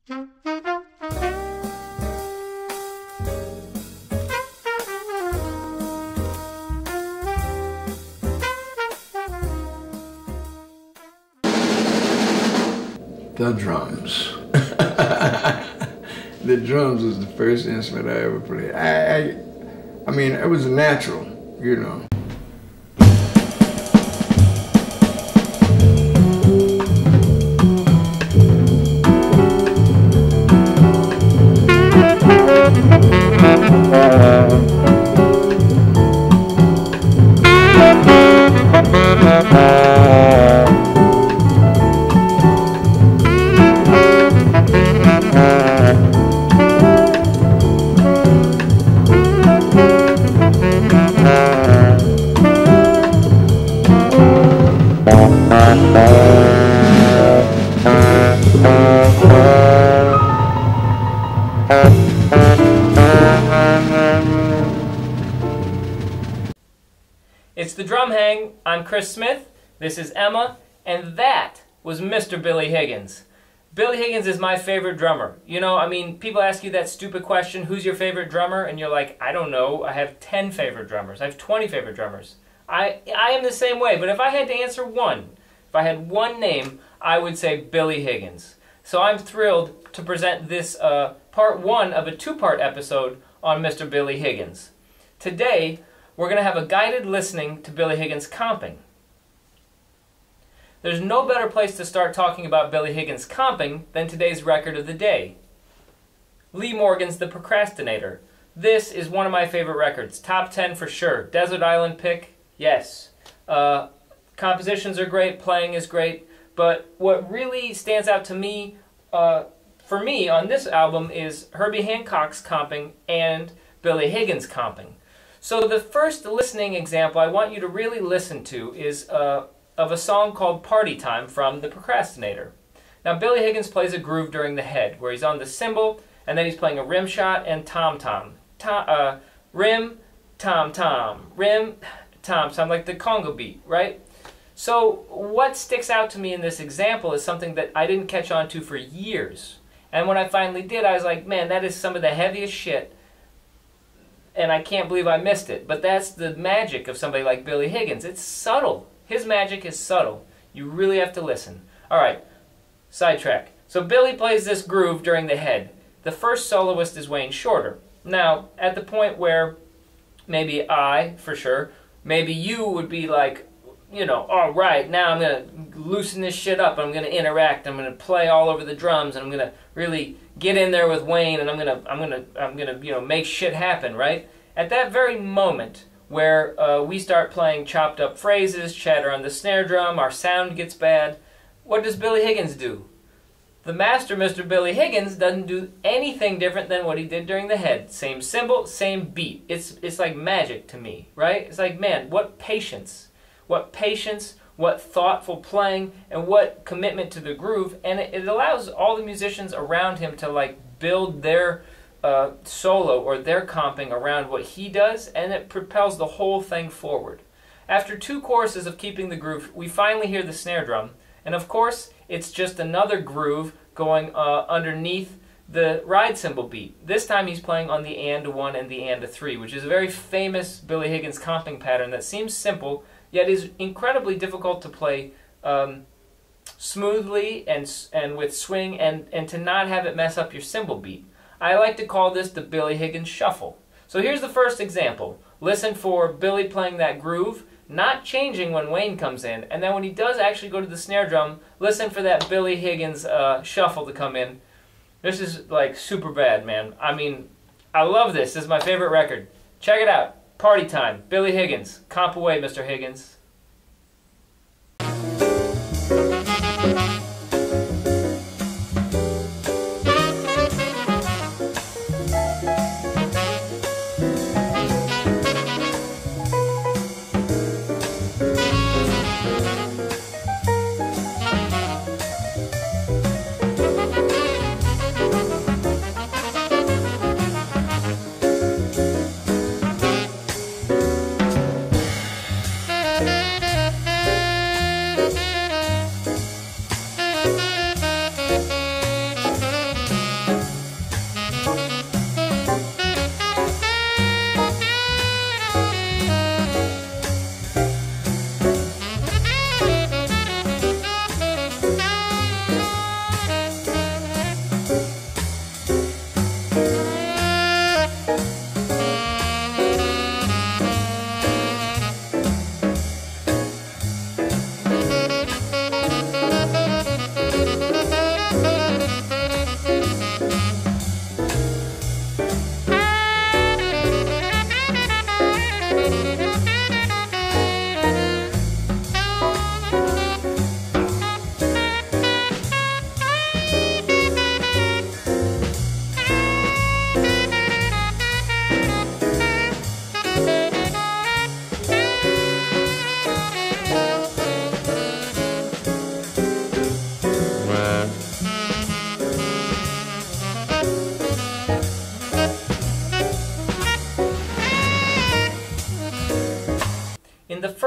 The drums. The drums was the first instrument I ever played. I mean, it was natural, you know. It's the Drum Hang. I'm Chris Smith. This is Emma. And that was Mr. Billy Higgins. Billy Higgins is my favorite drummer. You know, I mean, people ask you that stupid question, who's your favorite drummer? And you're like, I don't know. I have 10 favorite drummers. I have 20 favorite drummers. I am the same way. But if I had to answer one, if I had one name, I would say Billy Higgins. So I'm thrilled to present this part one of a two-part episode on Mr. Billy Higgins. Today, we're going to have a guided listening to Billy Higgins comping. There's no better place to start talking about Billy Higgins comping than today's record of the day. Lee Morgan's The Procrastinator. This is one of my favorite records. Top 10 for sure. Desert Island pick, yes. Compositions are great, playing is great, but what really stands out to me, for me on this album, is Herbie Hancock's comping and Billy Higgins comping. So the first listening example I want you to really listen to is of a song called Party Time from The Procrastinator. Now Billy Higgins plays a groove during the head where he's on the cymbal and then he's playing a rim shot and tom-tom. Rim, tom-tom, rim, tom-tom, like the Congo beat, right? So what sticks out to me in this example is something that I didn't catch on to for years. And when I finally did, I was like, man, that is some of the heaviest shit. And I can't believe I missed it. But that's the magic of somebody like Billy Higgins. It's subtle. His magic is subtle. You really have to listen. All right, sidetrack. So Billy plays this groove during the head. The first soloist is Wayne Shorter. Now, at the point where maybe I, for sure, maybe you would be like, you know, all right, now I'm going to loosen this shit up. I'm going to interact. I'm going to play all over the drums, and I'm going to really get in there with Wayne, and I'm gonna, you know, make shit happen, right? At that very moment where we start playing chopped up phrases, chatter on the snare drum, our sound gets bad, what does Billy Higgins do? The master, Mr. Billy Higgins, doesn't do anything different than what he did during the head. Same cymbal, same beat. It's like magic to me, right? It's like, man, what patience, what thoughtful playing, and what commitment to the groove. And it allows all the musicians around him to like build their solo or their comping around what he does, and it propels the whole thing forward. After two choruses of keeping the groove, we finally hear the snare drum, and of course it's just another groove going underneath the ride cymbal beat. This time he's playing on the and 1 and and 3, which is a very famous Billy Higgins comping pattern that seems simple, yet is incredibly difficult to play smoothly and with swing, and to not have it mess up your cymbal beat. I like to call this the Billy Higgins shuffle. So here's the first example. Listen for Billy playing that groove, not changing when Wayne comes in, and then when he does actually go to the snare drum, listen for that Billy Higgins shuffle to come in. This is like super bad, man. I mean, I love this. This is my favorite record. Check it out. Party Time, Billy Higgins. Comp away, Mr. Higgins.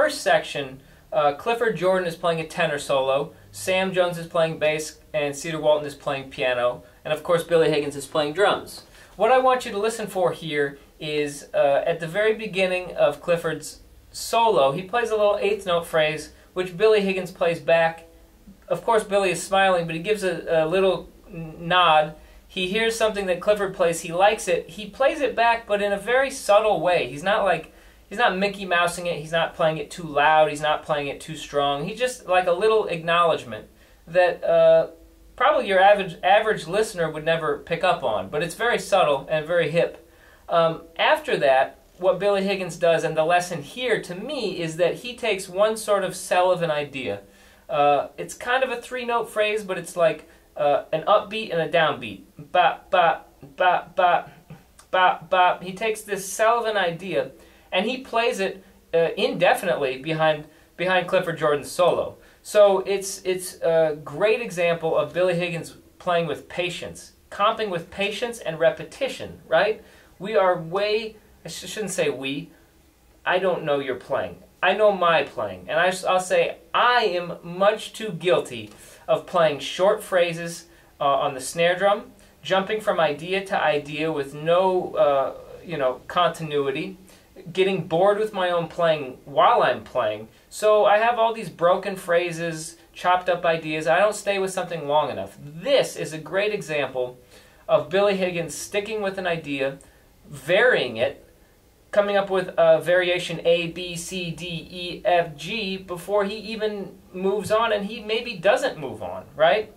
first section, Clifford Jordan is playing a tenor solo, Sam Jones is playing bass, and Cedar Walton is playing piano, and of course Billy Higgins is playing drums. What I want you to listen for here is at the very beginning of Clifford's solo, he plays a little eighth note phrase, which Billy Higgins plays back. Of course, Billy is smiling, but he gives a little nod. He hears something that Clifford plays. He likes it. He plays it back, but in a very subtle way. He's not Mickey Mousing it. He's not playing it too loud. He's not playing it too strong. He's just like a little acknowledgement that probably your average listener would never pick up on. But it's very subtle and very hip. After that, what Billy Higgins does, and the lesson here to me, is that he takes one sort of cell of an idea. It's kind of a three-note phrase, but it's like an upbeat and a downbeat. Bop, bop, bop, bop, bop, bop. He takes this cell of an idea, and he plays it indefinitely behind Clifford Jordan's solo. So it's a great example of Billy Higgins playing with patience, comping with patience and repetition, right? We are way, I shouldn't say we, I don't know your playing. I know my playing, and I'll say I am much too guilty of playing short phrases on the snare drum, jumping from idea to idea with no continuity, getting bored with my own playing while I'm playing. So I have all these broken phrases, chopped up ideas. I don't stay with something long enough. This is a great example of Billy Higgins sticking with an idea, varying it, coming up with a variation A, B, C, D, E, F, G before he even moves on, and he maybe doesn't move on, right?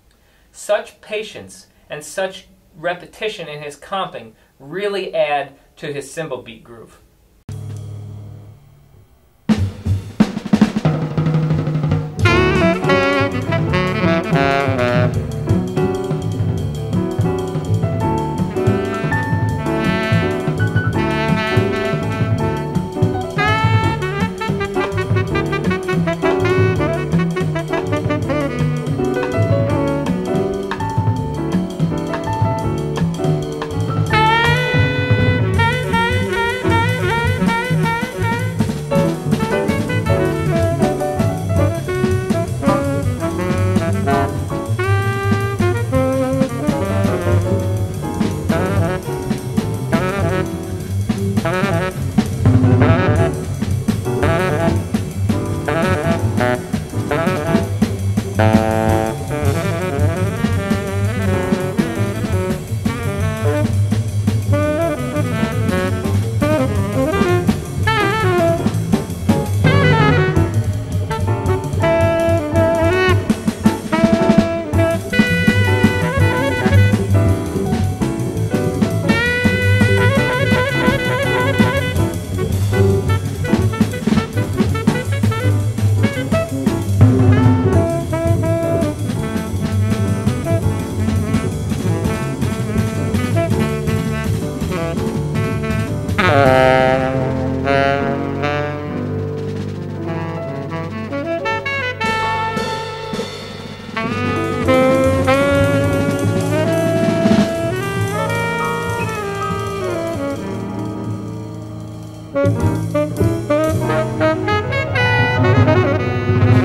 Such patience and such repetition in his comping really add to his cymbal beat groove.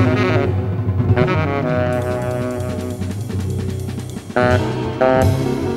Thank you.